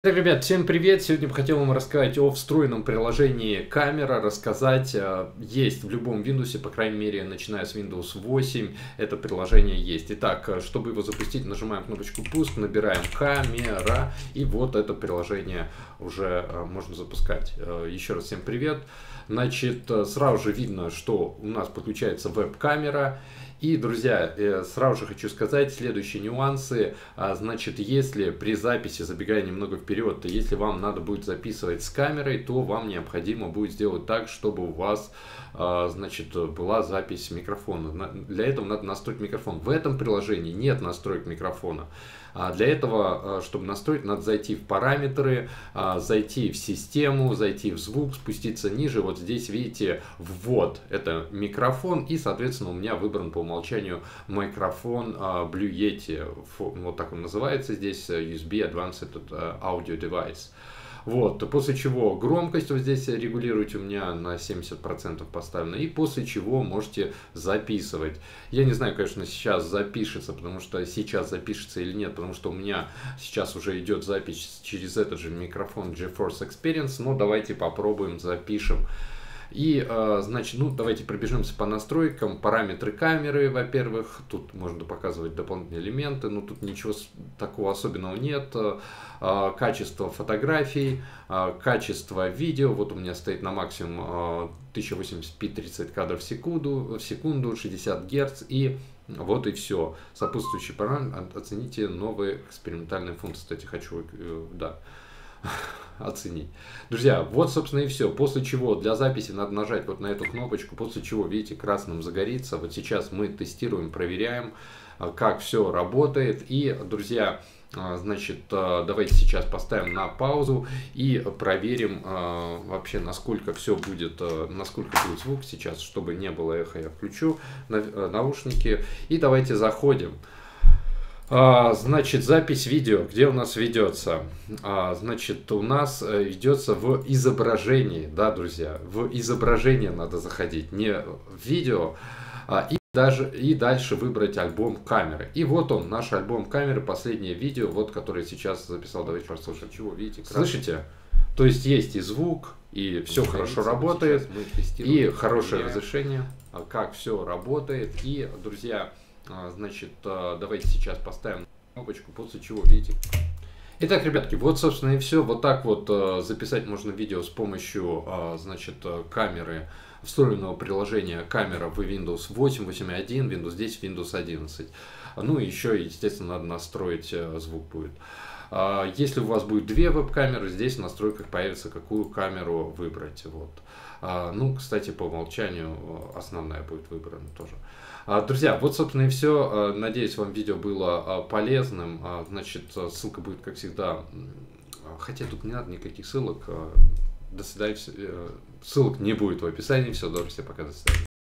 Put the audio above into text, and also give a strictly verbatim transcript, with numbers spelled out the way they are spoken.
Так, ребят, всем привет! Сегодня бы хотел вам рассказать о встроенном приложении камера, рассказать, есть в любом Windows, по крайней мере, начиная с Windows восемь, это приложение есть. Итак, чтобы его запустить, нажимаем кнопочку «Пуск», набираем «Камера», и вот это приложение уже можно запускать. Еще раз всем привет! Значит, сразу же видно, что у нас подключается веб-камера. И, друзья, сразу же хочу сказать следующие нюансы. Значит, если при записи, забегая немного вперед, то если вам надо будет записывать с камерой, то вам необходимо будет сделать так, чтобы у вас, значит, была запись микрофона. Для этого надо настроить микрофон. В этом приложении нет настроек микрофона. Для этого, чтобы настроить, надо зайти в параметры, зайти в систему, зайти в звук, спуститься ниже. Вот здесь видите ввод, это микрофон, и, соответственно, у меня выбран по умолчанию микрофон Blue Yeti, вот так он называется здесь, ю эс би Advanced Audio Device. Вот, после чего громкость вот здесь регулируйте, у меня на семьдесят процентов поставлена, и после чего можете записывать. Я не знаю, конечно, сейчас запишется, потому что сейчас запишется или нет, потому что у меня сейчас уже идет запись через этот же микрофон GeForce Experience, но давайте попробуем, запишем. И, значит, ну, давайте пробежимся по настройкам. Параметры камеры, во-первых, тут можно показывать дополнительные элементы, но тут ничего такого особенного нет. Качество фотографий, качество видео, вот у меня стоит на максимум тысяча восемьдесят пи тридцать кадров в секунду, в секунду, шестьдесят герц, и вот и все. Сопутствующий параметр, оцените новые экспериментальные функции. Кстати, хочу, да, оценить. Друзья, вот, собственно, и все. После чего для записи надо нажать вот на эту кнопочку, после чего, видите, красным загорится. Вот сейчас мы тестируем, проверяем, как все работает. И, друзья, значит, давайте сейчас поставим на паузу и проверим вообще, насколько все будет, насколько будет звук сейчас, чтобы не было эха. Я включу наушники и давайте заходим. Значит, запись видео, где у нас ведется? Значит, у нас ведется в изображении, да, друзья, в изображение надо заходить, не в видео, и даже и дальше выбрать альбом камеры. И вот он, наш альбом камеры, последнее видео, вот, которое сейчас записал. Давайте послушаем. Чего видите? Слышите? То есть есть и звук, и все хорошо работает, и хорошее разрешение, как все работает. И, друзья, значит, давайте сейчас поставим кнопочку, после чего, видите. Итак, ребятки, вот, собственно, и все. Вот так вот записать можно видео с помощью, значит, камеры, встроенного приложения камера в Windows восемь, восемь точка один, Windows десять, Windows одиннадцать. Ну и еще, естественно, надо настроить звук будет. Если у вас будет две веб-камеры, здесь в настройках появится, какую камеру выбрать. Вот. Ну, кстати, по умолчанию основная будет выбрана тоже. Друзья, вот, собственно, и все. Надеюсь, вам видео было полезным. Значит, ссылка будет, как всегда, хотя тут не надо никаких ссылок. До свидания. Ссылок не будет в описании. Все, доброго, всем пока, до свидания.